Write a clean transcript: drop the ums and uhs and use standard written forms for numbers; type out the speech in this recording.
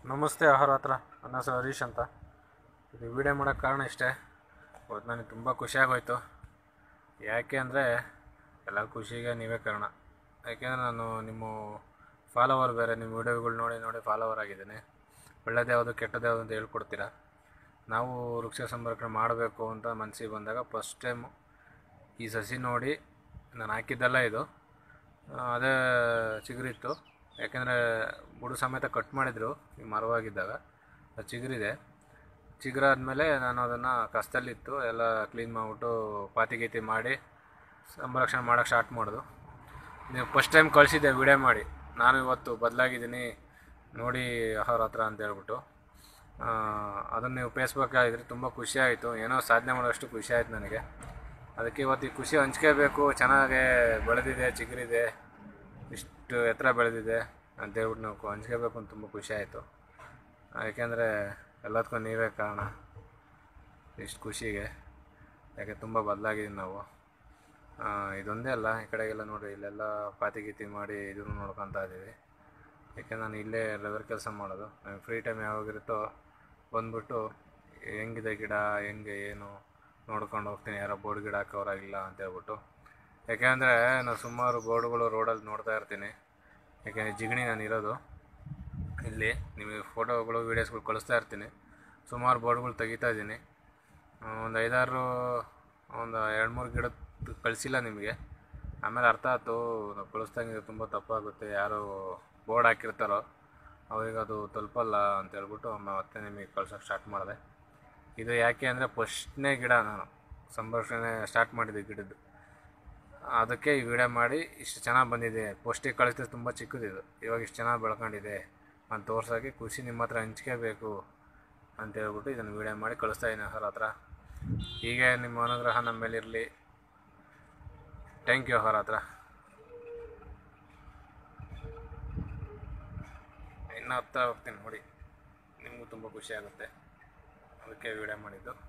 ನಮಸ್ತೆ ಆಹಾರ ಹತ್ರ. ನನ್ನ ಹೆಸರು ಹರೀಶ್ ಅಂತ. ಇದು ವೀಡಿಯೋ ಮಾಡೋಕ್ಕೆ ಕಾರಣ ಇಷ್ಟೇ. ಇವತ್ತು ನನಗೆ ತುಂಬ ಖುಷಿಯಾಗೋಯ್ತು. ಯಾಕೆ ಅಂದರೆ ಎಲ್ಲ ಖುಷಿಗೆ ನೀವೇ ಕಾರಣ. ಯಾಕೆಂದರೆ ನಾನು ನಿಮ್ಮ ಫಾಲೋವರ್, ಬೇರೆ ನಿಮ್ಮ ವೀಡಿಯೋಗಳು ನೋಡಿ ನೋಡಿ ಫಾಲೋವರ್ ಆಗಿದ್ದೀನಿ. ಒಳ್ಳೆಯದು ಯಾವುದು ಕೆಟ್ಟದ್ದು ಯಾವುದು ಅಂತ ಹೇಳ್ಕೊಡ್ತೀರಾ. ನಾವು ವೃಕ್ಷ ಸಂರಕ್ಷಣೆ ಮಾಡಬೇಕು ಅಂತ ಮನಸ್ಸಿಗೆ ಬಂದಾಗ ಫಸ್ಟ್ ಟೈಮು ಈ ಸಸಿ ನೋಡಿ ನಾನು ಹಾಕಿದ್ದಲ್ಲ ಇದು. ಅದೇ ಚಿಗುರಿತ್ತು. ಯಾಕೆಂದರೆ ಬುಡು ಸಮೇತ ಕಟ್ ಮಾಡಿದರು ಈ ಮರವಾಗಿದ್ದಾಗ. ಅದು ಚಿಗುರಿದೆ. ಚಿಗುರಾದ್ಮೇಲೆ ನಾನು ಅದನ್ನು ಕಸದಲ್ಲಿತ್ತು ಎಲ್ಲ ಕ್ಲೀನ್ ಮಾಡಿಬಿಟ್ಟು ಪಾತಿ ಗೀತಿ ಮಾಡಿ ಸಂರಕ್ಷಣೆ ಮಾಡೋಕ್ಕೆ ಸ್ಟಾರ್ಟ್ ಮಾಡೋದು. ನೀವು ಫಸ್ಟ್ ಟೈಮ್ ಕಳಿಸಿದ್ದೆ ವಿಡಿಯೋ ಮಾಡಿ. ನಾನು ಇವತ್ತು ಬದಲಾಗಿದ್ದೀನಿ ನೋಡಿ ಆಹಾರ ಹತ್ರ ಅಂತ ಹೇಳ್ಬಿಟ್ಟು ಅದನ್ನು ನೀವು ಫೇಸ್ಬುಕ್ ಆಗಿದ್ರೆ ತುಂಬ ಖುಷಿಯಾಯಿತು. ಏನೋ ಸಾಧನೆ ಮಾಡೋಷ್ಟು ಖುಷಿ ಆಯಿತು ನನಗೆ. ಅದಕ್ಕೆ ಇವತ್ತು ಈ ಖುಷಿ ಹಂಚ್ಕೋಬೇಕು. ಚೆನ್ನಾಗೆ ಬೆಳೆದಿದೆ, ಚಿಗುರಿದೆ, ಇಷ್ಟು ಎತ್ತರ ಬೆಳೆದಿದೆ ಅಂತೇಳ್ಬಿಟ್ಟು ನಾವು ಹಂಚ್ಕೋಬೇಕು ಅಂತ ತುಂಬ ಖುಷಿ ಆಯಿತು. ಏಕೆಂದರೆ ಎಲ್ಲದಕ್ಕೂ ನೀವೇ ಕಾರಣ ಇಷ್ಟು ಖುಷಿಗೆ. ಯಾಕೆ ತುಂಬ ಬದಲಾಗಿದ್ದೀವಿ ನಾವು. ಇದೊಂದೇ ಅಲ್ಲ, ಈ ಕಡೆಗೆಲ್ಲ ನೋಡಿರಿ, ಇಲ್ಲೆಲ್ಲ ಪಾತಿ ಗೀತಿ ಮಾಡಿ ಇದನ್ನು ನೋಡ್ಕೊತಾ ಇದ್ದೀವಿ. ಯಾಕೆ ನಾನು ಇಲ್ಲೇ ಲೆದರ್ ಕೆಲಸ ಮಾಡೋದು. ನನಗೆ ಫ್ರೀ ಟೈಮ್ ಯಾವಾಗಿರುತ್ತೋ ಬಂದ್ಬಿಟ್ಟು ಹೆಂಗಿದೆ ಗಿಡ, ಹೆಂಗೆ ಏನು ನೋಡ್ಕೊಂಡು ಹೋಗ್ತೀನಿ. ಯಾರೋ ಬೋರ್ಡ್ ಗಿಡ ಹಾಕೋರಾಗಿಲ್ಲ ಅಂತೇಳ್ಬಿಟ್ಟು. ಯಾಕೆಂದರೆ ನಾನು ಸುಮಾರು ಬೋರ್ಡ್ಗಳು ರೋಡಲ್ಲಿ ನೋಡ್ತಾ ಇರ್ತೀನಿ. ಯಾಕೆಂದರೆ ಜಿಗಣಿ ನಾನು ಇರೋದು ಇಲ್ಲಿ. ನಿಮಗೆ ಫೋಟೋಗಳು ವೀಡಿಯೋಸ್ಗಳು ಕಳಿಸ್ತಾ ಇರ್ತೀನಿ. ಸುಮಾರು ಬೋರ್ಡ್ಗಳು ತೆಗಿತಾ ಇದ್ದೀನಿ. ಒಂದು 2-3 ಗಿಡ ಕಳಿಸಿಲ್ಲ ನಿಮಗೆ. ಆಮೇಲೆ ಅರ್ಥ ಆಯ್ತು ನಾವು ಕಳಿಸ್ದಂಗೆ ತುಂಬ ತಪ್ಪಾಗುತ್ತೆ, ಯಾರು ಬೋರ್ಡ್ ಹಾಕಿರ್ತಾರೋ ಅವ್ರಿಗೆ ಅದು ತಲುಪಲ್ಲ ಅಂತೇಳ್ಬಿಟ್ಟು ಮತ್ತೆ ನಿಮಗೆ ಕಳ್ಸೋಕ್ಕೆ ಸ್ಟಾರ್ಟ್ ಮಾಡಿದೆ. ಇದು ಯಾಕೆ ಅಂದರೆ ಫಸ್ಟ್ನೇ ಗಿಡ ನಾನು ಸಂರಕ್ಷಣೆ ಸ್ಟಾರ್ಟ್ ಮಾಡಿದ್ದೆ ಗಿಡದ್ದು. ಅದಕ್ಕೆ ಈ ವಿಡಿಯೋ ಮಾಡಿ ಇಷ್ಟು ಚೆನ್ನಾಗಿ ಬಂದಿದೆ. ಪೋಸ್ಟಿಗೆ ಕಳಿಸಿದ್ರೆ ತುಂಬ ಚಿಕ್ಕದಿದು, ಇವಾಗ ಇಷ್ಟು ಚೆನ್ನಾಗಿ ಬೆಳ್ಕೊಂಡಿದೆ ಅಂತ ತೋರ್ಸೋಕ್ಕೆ ಖುಷಿ ನಿಮ್ಮ ಹತ್ರ ಹಂಚ್ಕೋಬೇಕು ಅಂತೇಳ್ಬಿಟ್ಟು ಇದನ್ನು ವಿಡಿಯೋ ಮಾಡಿ ಕಳಿಸ್ತಾ ಇದ್ದೀನಿ ಆಹಾರ ಹತ್ರ. ಹೀಗೆ ನಿಮ್ಮ ಅನುಗ್ರಹ ನಮ್ಮ ಮೇಲಿರಲಿ. ಥ್ಯಾಂಕ್ ಯು ಆಹಾರ ಹತ್ರ. ಇನ್ನೂ ಹತ್ರ ಹೋಗ್ತೀನಿ ನೋಡಿ, ನಿಮಗೂ ತುಂಬ ಖುಷಿ ಆಗುತ್ತೆ. ಅದಕ್ಕೆ ವಿಡಿಯೋ ಮಾಡಿದ್ದು.